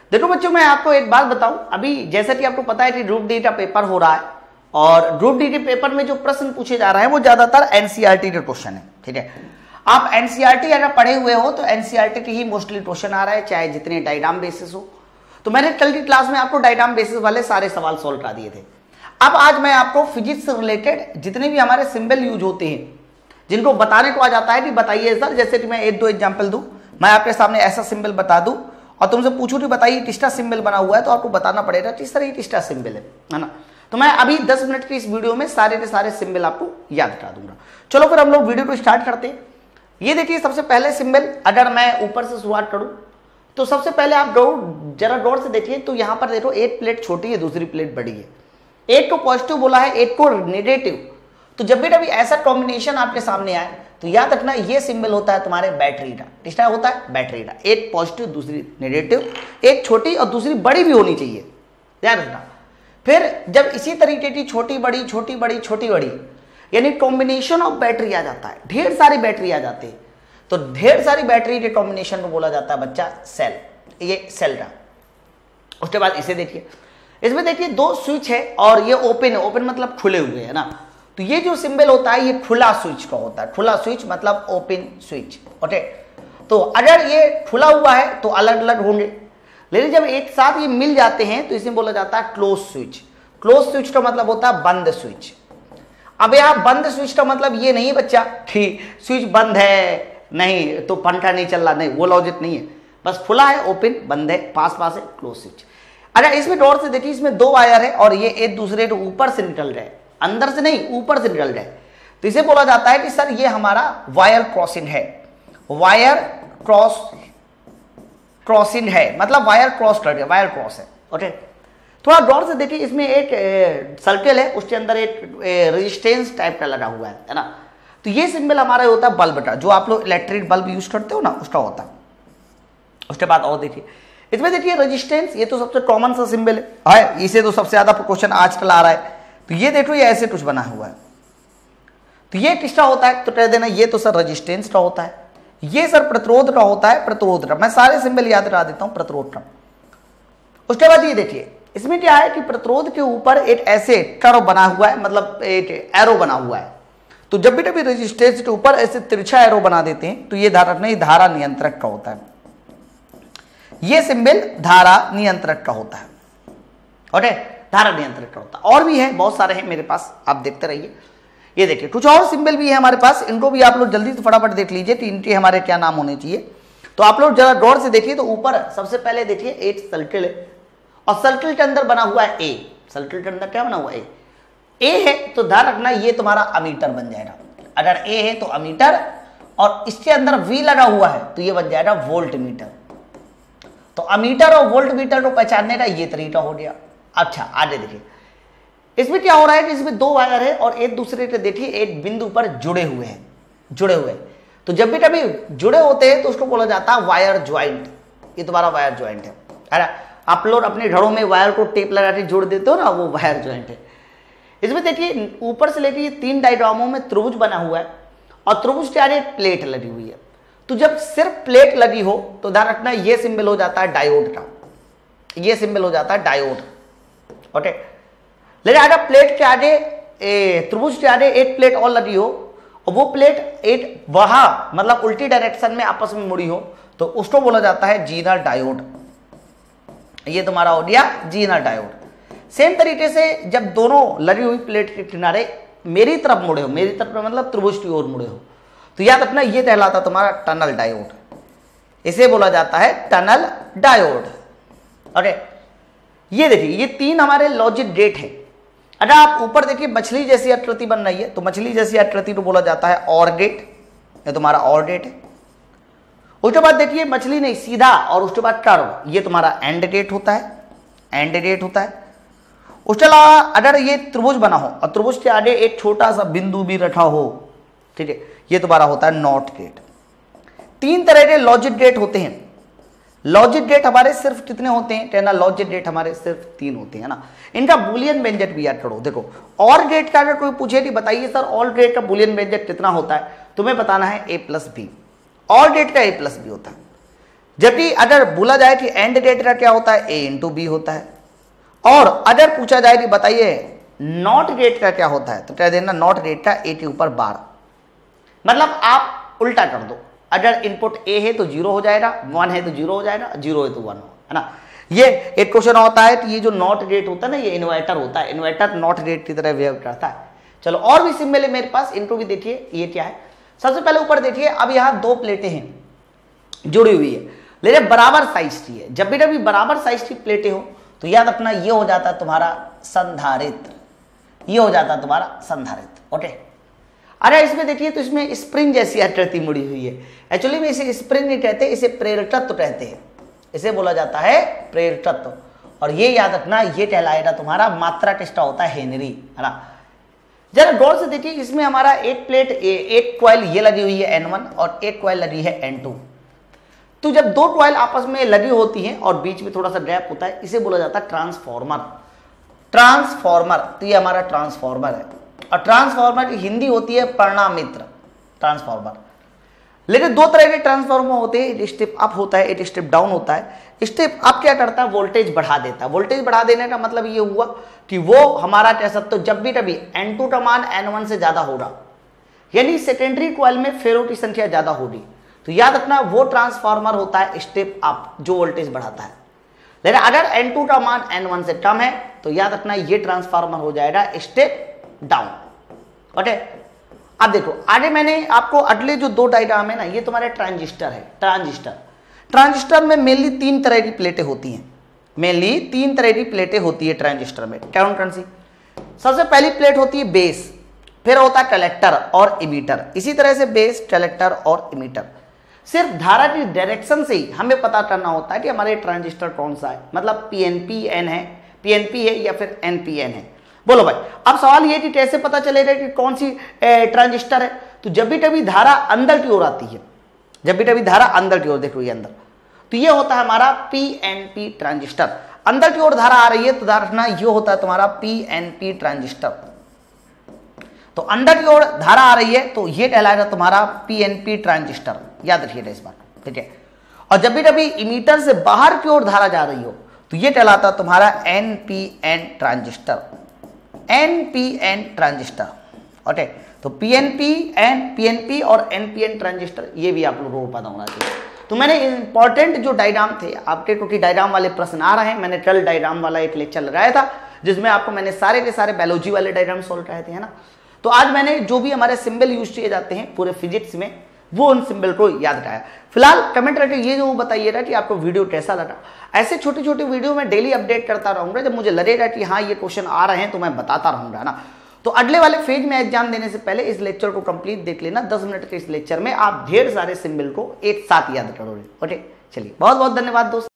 देखो बच्चों, मैं आपको एक बात बताऊं, अभी जैसा कि आपको पता है कि ग्रुप डी का पेपर हो रहा है और ग्रुप डी के पेपर में जो प्रश्न पूछे जा रहे हैं वो ज्यादातर एनसीईआरटी के क्वेश्चन है। ठीक है, आप एनसीईआरटी अगर पढ़े हुए हो तो एनसीईआरटी के ही मोस्टली क्वेश्चन आ रहा है, चाहे जितने डायग्राम बेसिस हो। तो मैंने कल की क्लास में आपको डायग्राम बेसिस वाले सारे सवाल सॉल्व करा दिए थे। अब आज मैं आपको फिजिक्स से रिलेटेड जितने भी हमारे सिंबल यूज होते हैं, जिनको बताने को आ जाता है कि बताइए सर, जैसे कि मैं एक दो एग्जाम्पल दूं, मैं आपके सामने ऐसा सिंबल बता दूं और तुमसे पूछूं कि बताइए टिस्टा सिंबल बना हुआ है, तो आपको बताना पड़ेगा किस तरह टिस्टा सिंबल है ना। तो मैं अभी 10 मिनट की इस वीडियो में सारे के सारे सिंबल आपको याद करा दूंगा। चलो फिर हम लोग वीडियो को स्टार्ट करते हैं। ये देखिए, सबसे पहले सिंबल अगर मैं ऊपर से शुरुआत करूं तो सबसे पहले आप जरा गौर से देखिए, तो यहां पर देखो एक प्लेट छोटी है, दूसरी प्लेट बड़ी है, एक को पॉजिटिव बोला है, एक को नेगेटिव। तो जब भी कभी ऐसा कॉम्बिनेशन आपके सामने आए तो याद रखना ये सिंबल होता है तुम्हारे बैटरी का। किसका होता है? बैटरी का। एक पॉजिटिव दूसरी नेगेटिव, एक छोटी और दूसरी बड़ी भी होनी चाहिए, याद रखना। फिर जब इसी तरीके की छोटी बड़ी छोटी बड़ी छोटी बड़ी यानी कॉम्बिनेशन ऑफ बैटरी आ जाता है, ढेर सारी बैटरी आ जाती है, तो ढेर सारी बैटरी के कॉम्बिनेशन को बोला जाता है बच्चा सेल। ये सेल का। उसके बाद इसे देखिए, इसमें देखिए दो स्विच है और ये ओपन है, ओपन मतलब खुले हुए है ना। तो ये जो सिंबल होता है ये खुला स्विच का होता है, खुला स्विच मतलब ओपन स्विच। ओके, तो अगर ये खुला हुआ है तो अलग अलग होंगे, लेकिन जब एक साथ ये मिल जाते हैं तो इसे बोला जाता है क्लोज स्विच। क्लोज स्विच का मतलब होता है बंद स्विच। अब यहाँ बंद स्विच का मतलब ये नहीं बच्चा ठीक स्विच बंद है नहीं तो पंखा नहीं चल रहा, नहीं, वो लॉजिक नहीं है। बस खुला है, ओपन, बंद है, पास पास है, क्लोज स्विच। अगर इसमें गौर से देखिए, इसमें दो वायर है और ये एक दूसरे के ऊपर से निकल रहे, अंदर से नहीं ऊपर से निकल जाए, तो इसे बोला जाता है कि सर ये हमारा वायर क्रॉसिंग है। वायर क्रॉसिंग है मतलब वायर क्रॉस कर दिया, वायर क्रॉस है। ओके, थोड़ा गौर से देखिए, इसमें एक सर्कल है, उसके अंदर एक रेजिस्टेंस टाइप का लगा हुआ है ना। तो ये सिंबल हमारा होता है बल्ब का, जो आप लोग इलेक्ट्रिक बल्ब यूज करते हो ना, उसका होता है। उसके बाद और देखिए, इसमें देखिए रेजिस्टेंस, ये तो सबसे कॉमन सा सिंबल है, इसे तो सबसे ज्यादा क्वेश्चन आजकल आ रहा है। तो ये देखो, ये ऐसे कुछ बना हुआ है, तो ये किसका होता है? तो कह देना ये तो सर रेजिस्टेंस का होता है, ये सर प्रतिरोध का होता है, प्रतिरोध का। मैं सारे सिंबल याद करा देता हूं, प्रतिरोध का। उसके बाद ये देखिए, इसमें क्या है कि प्रतिरोध के ऊपर एक ऐसे कर्व बना हुआ है, मतलब एक एरो बना हुआ है। तो जब भी कभी रेजिस्टेंस के ऊपर ऐसे तिरछा एरो बना देते हैं तो ये धारा नहीं, धारा नियंत्रक का होता है। ये सिंबल धारा नियंत्रक का होता है। ओके, धारा नियंत्रक का होता है। और भी है, बहुत सारे हैं मेरे पास, आप देखते रहिए। ये देखिए, कुछ और सिंबल भी है हमारे पास, इनको भी आप लोग जल्दी से फटाफट देख लीजिए कि इनके हमारे क्या नाम होने चाहिए। तो आप लोग जरा गौर से देखिए, तो ऊपर सबसे पहले देखिए एक सर्कल है और सर्कल के अंदर बना हुआ है ए। सर्कल के अंदर क्या बना हुआ है? ए है, तो ध्यान रखना ये तुम्हारा अमीटर बन जाएगा। अगर ए है तो अमीटर, और इसके अंदर वी लगा हुआ है तो ये बन जाएगा वोल्ट मीटर। तो अमीटर और वोल्ट मीटर को पहचानने का ये तरीका हो गया। अच्छा, आगे देखिए, इसमें क्या हो रहा है कि इसमें दो वायर है और एक दूसरे के देखिए एक बिंदु पर जुड़े हुए हैं, जुड़े हुए। तो जब भी कभी जुड़े होते हैं तो उसको बोला जाता है वायर ज्वाइंट। ये तुम्हारा वायर ज्वाइंट है। अरे आप लोग अपने घरों में वायर को टेप लगा के जोड़ देते हो ना, वो वायर ज्वाइंट है। इसमें देखिए ऊपर से लेकर ये तीन डायग्रामों में त्रिभुज बना हुआ है और त्रिभुज के आगे प्लेट लगी हुई है। तो जब सिर्फ प्लेट लगी हो तो ध्यान रखना ये सिंबल हो जाता है डायोड का, ये सिंबल हो जाता है डायोड। ओके, लेकिन अगर प्लेट के आगे त्रिभुज के आगे एक प्लेट और लगी हो और वो प्लेट एक वहां मतलब उल्टी डायरेक्शन में आपस में मुड़ी हो तो उसको बोला जाता है जीनर डायोड। ये तुम्हारा हो गया जीनर डायोड। सेम तरीके से जब दोनों लगी हुई प्लेट के किनारे मेरी तरफ मुड़े हो, मेरी तरफ मतलब त्रिभुज की ओर मुड़े हो, तो याद रखना ये कहलाता तुम्हारा टनल डायोड। इसे बोला जाता है टनल डायोड। ओके, ये देखिए ये तीन हमारे लॉजिक गेट है। अगर आप ऊपर देखिए मछली जैसी आकृति बन रही है तो मछली जैसी आकृति को बोला जाता है और गेट, ये तुम्हारा और गेट है। उसके बाद देखिए मछली नहीं सीधा, और उसके बाद कर्व, ये तुम्हारा एंड गेट होता है, एंड गेट होता है। उसके अलावा अगर ये त्रिभुज बना हो और त्रिभुज के आगे एक छोटा सा बिंदु भी रखा हो, ठीक है, ये तुम्हारा होता है नॉट गेट। तीन तरह के लॉजिक गेट होते हैं। लॉजिक गेट हमारे सिर्फ कितने होते हैं? कहना लॉजिक गेट हमारे सिर्फ 3 होते हैं ना। इनका बुलियन व्यंजक भी याद करो। देखो और गेट का अगर कोई पूछे कि बताइए सर और गेट का बुलियन व्यंजक कितना होता है, तुम्हें बताना है a प्लस बी। और गेट का a प्लस बी होता है। जबकि अगर बोला जाए कि एंड डेट का क्या होता है, ए इंटू बी होता है। और अगर पूछा जाए कि बताइए नॉट डेट का क्या होता है, तो कह देना नॉट डेट का ए के ऊपर बार। मतलब आप उल्टा कर दो, अगर इनपुट ए है तो 0 हो जाएगा, 1 है तो 0 हो जाएगा, 0 है तो 1 है ना। ये एक क्वेश्चन होता है कि ये जो नॉट डेट होता है ना, ये इन्वर्टर होता है, इन्वर्टर नॉट डेट की तरह बिहेव करता है। चलो और भी सिंबल है मेरे पास, इनको भी देखिए ये क्या है। सबसे पहले ऊपर देखिए, अब यहाँ 2 प्लेटें हैं जुड़ी हुई है, लेकिन बराबर साइज की है। जब भी कभी बराबर साइज की प्लेटें हो तो याद रखना ये हो जाता है तुम्हारा संधारित्र, ये हो जाता है तुम्हारा संधारित्र। ओके, अरे इसमें देखिए तो इसमें स्प्रिंग जैसी आकृति मुड़ी हुई है। एक्चुअली में इसे स्प्रिंग नहीं कहते, इसे प्रेरकत्व कहते हैं, इसे बोला जाता है प्रेरकत्व। और ये याद रखना, ये कहलाएगा तुम्हारा मात्रा किसका होता है, हेनरी, है ना। जरा गौर से देखिए, इसमें हमारा एक प्लेट एक कॉइल ये लगी हुई है N1 और एक कॉइल लगी है N2। तो जब 2 कॉइल आपस में लगी होती हैं और बीच में थोड़ा सा गैप होता है, इसे बोला जाता है ट्रांसफॉर्मर। ट्रांसफॉर्मर, तो ये हमारा ट्रांसफॉर्मर है। और ट्रांसफॉर्मर की हिंदी होती है परिणामित्र ट्रांसफॉर्मर। लेकिन 2 तरह के ट्रांसफॉर्मर होते हैं, एक स्टेप अप होता है, एक स्टेप डाउन होता है। स्टेप अप क्या करता है, वोल्टेज बढ़ा देता है। वोल्टेज बढ़ा देने का मतलब ये हुआ कि वो हमारा कह सकते हो जब भी कभी N2 का मान N1 से ज्यादा होगा, यानी सेकेंडरी कॉइल में फेरों की संख्या ज्यादा होगी, तो याद रखना वो ट्रांसफार्मर होता है स्टेप अप, जो वोल्टेज बढ़ाता है। लेकिन अगर N2 का मान N1 से कम है तो याद रखना ये ट्रांसफार्मर हो जाएगा स्टेप डाउन। ओके, अब देखो आगे मैंने आपको अगले जो 2 डायग्राम है ना, ये तुम्हारे ट्रांजिस्टर है। ट्रांजिस्टर में मेनली 3 तरह की प्लेटें होती हैं, मेनली 3 तरह की प्लेटें होती है ट्रांजिस्टर में। कौन सी? सबसे पहली प्लेट होती है बेस, फिर होता है कलेक्टर और इमीटर। इसी तरह से बेस, कलेक्टर और इमीटर। सिर्फ धारा की डायरेक्शन से ही हमें पता करना होता है कि हमारे ट्रांजिस्टर कौन सा है, मतलब पीएनपी है या फिर एनपीएन है। बोलो भाई, अब सवाल ये कि कैसे पता चलेगा कि कौन सी ट्रांजिस्टर है। तो जब भी कभी धारा अंदर की ओर आती है, जब भी कभी धारा अंदर की ओर, देखो ये अंदर, तो ये होता है हमारा पीएनपी ट्रांजिस्टर। अंदर की ओर धारा आ रही है तो ध्यान रखना ये होता है तुम्हारा पीएनपी ट्रांजिस्टर। तो अंदर की ओर धारा आ रही है तो ये कहलाएगा तुम्हारा पीएनपी ट्रांजिस्टर, याद रखिएगा इस बात, ठीक है। और जब भी कभी इमीटर से बाहर की ओर धारा जा रही हो तो ये कहलाता तुम्हारा NPN transistor, NPN transistor. Okay, तो पीएनपी और एनपीएन ट्रांजिस्टर, ये भी आप लोगों को पता होना चाहिए। तो मैंने इंपॉर्टेंट जो डायग्राम थे आपके, क्योंकि डायग्राम वाले प्रश्न आ रहे हैं, मैंने कल डायग्राम वाला एक लेक्चर लगाया था जिसमें आपको मैंने सारे के सारे बायोलॉजी वाले डायग्राम सोल्व कराए थे, है ना। तो आज मैंने जो भी हमारे सिंबल यूज किए जाते हैं पूरे फिजिक्स में, वो उन सिंबल को याद कराया। फिलहाल कमेंट करके ये जो बताइएगा कि आपको वीडियो कैसा लगा। ऐसे छोटे छोटे वीडियो में डेली अपडेट करता रहूंगा, जब मुझे लगेगा कि हाँ ये क्वेश्चन आ रहे हैं तो मैं बताता रहूंगा ना। तो अगले वाले फेज में एग्जाम देने से पहले इस लेक्चर को कंप्लीट देख लेना। 10 मिनट के इस लेक्चर में आप ढेर सारे सिंबल को एक साथ याद करोगे। ओके, चलिए बहुत बहुत धन्यवाद दोस्तों।